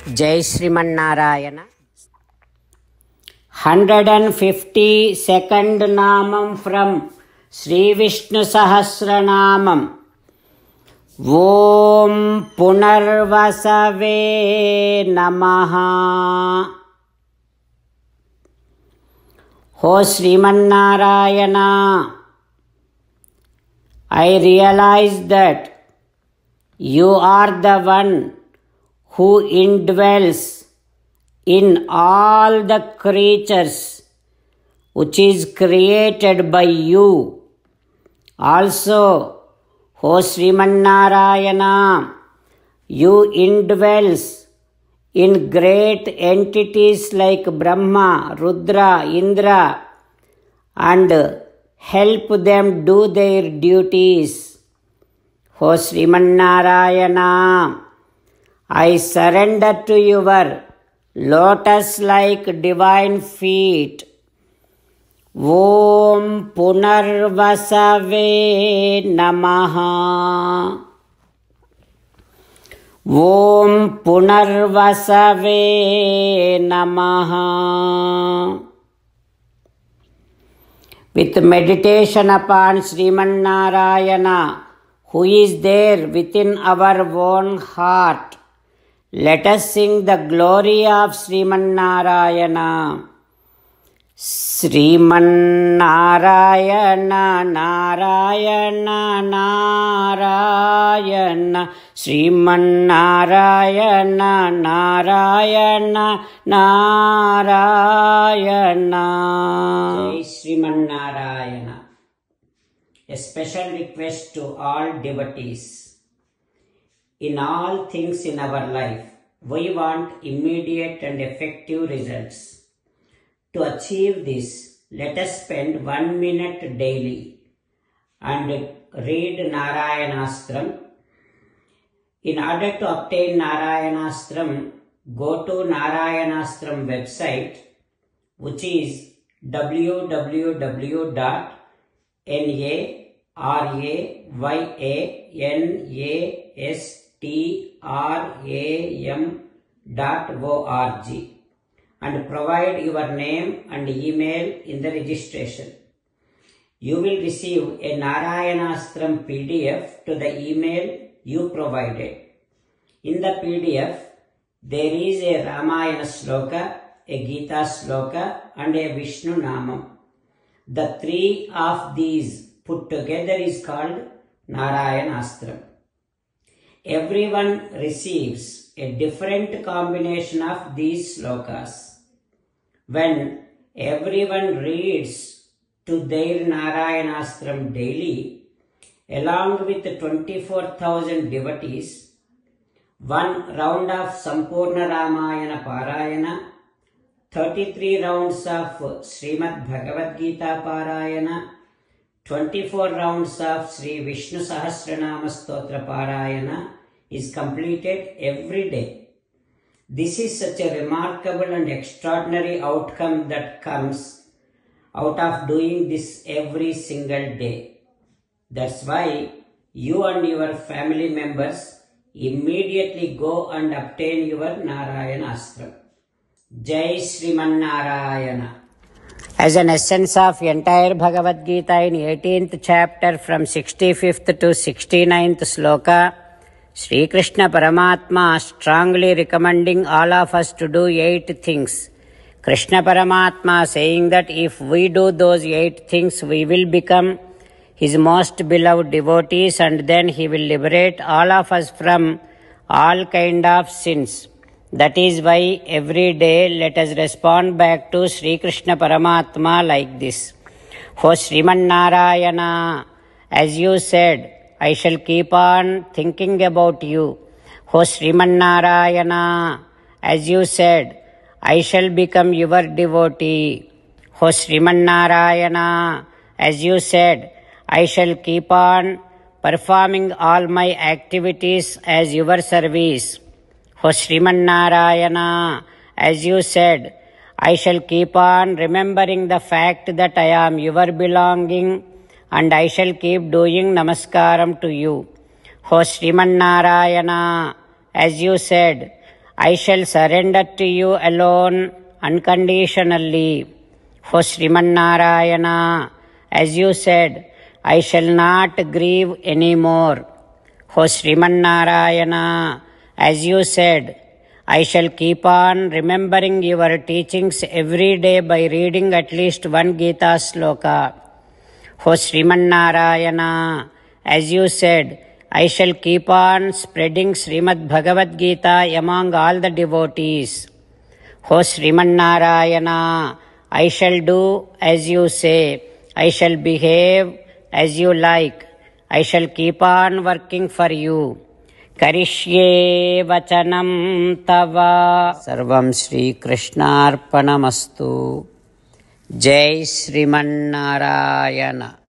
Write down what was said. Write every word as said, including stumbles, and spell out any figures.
జై Srimannarayana. Hundred and fifty second నామం from Sri Vishnu Sahasranamam. Om పునర్వసవే నమః. ఓ Srimannarayana, I realize that you are the one who indwells in all the creatures which is created by you. Also, O Srimannarayana, you indwells in great entities like Brahma, Rudra, Indra, and help them do their duties. O Srimannarayana, I surrender to your lotus-like divine feet. Om Punarvasave Namaha. Om Punarvasave Namaha. With meditation upon Srimannarayana, who is there within our own heart, let us sing the glory of Srimannarayana. Srimannarayana, Narayana, Narayana, Srimannarayana, Narayana, Narayana. Jai Srimannarayana. A special request to all devotees. In all things in our life, we want immediate and effective results. To achieve this, let us spend one minute daily and read Narayanastram. In order to obtain Narayanastram, go to Narayanastram website, which is w w w dot narayanaastram dot org, and provide your name and email in the registration. You will receive a Narayanastram P D F to the email you provided. In the P D F, there is a Ramayana Sloka, a Gita Sloka, and a Vishnu Namam. The three of these put together is called Narayanastram. Everyone receives a different combination of these slokas. When everyone reads to their Narayanastram daily, along with twenty-four thousand devotees, one round of Sampurna Ramayana Parayana, thirty-three rounds of Srimad Bhagavad Gita Parayana, twenty-four rounds of Sri Vishnu Sahasranama Stotra Parayana is completed every day. This is such a remarkable and extraordinary outcome that comes out of doing this every single day. That's why you and your family members immediately go and obtain your Narayanastram. Jai Srimannarayana. As an essence of entire Bhagavad Gita in eighteenth chapter from sixty-fifth to sixty-ninth sloka, Sri Krishna Paramatma strongly recommending all of us to do eight things. Krishna Paramatma saying that if we do those eight things, we will become his most beloved devotees, and then he will liberate all of us from all kind of sins. That is why every day let us respond back to Sri Krishna Paramatma like this. O Srimannarayana, as you said, I shall keep on thinking about you. O Srimannarayana, as you said, I shall become your devotee. O Srimannarayana, as you said, I shall keep on performing all my activities as your service. O Srimannarayana, as you said, I shall keep on remembering the fact that I am your belonging, and I shall keep doing namaskaram to you. O Srimannarayana, as you said, I shall surrender to you alone unconditionally. O Sriman Narayana, as you said, I shall not grieve anymore. O Sriman Narayana, as you said, I shall keep on remembering your teachings every day by reading at least one Gita sloka. O Sriman Narayana, as you said, I shall keep on spreading Srimad Bhagavad Gita among all the devotees. O Sriman Narayana, I shall do as you say. I shall behave as you like. I shall keep on working for you. Karishye vachanam tava. Sarvam Shri Krishnarpanamastu. Jai Sriman Narayana.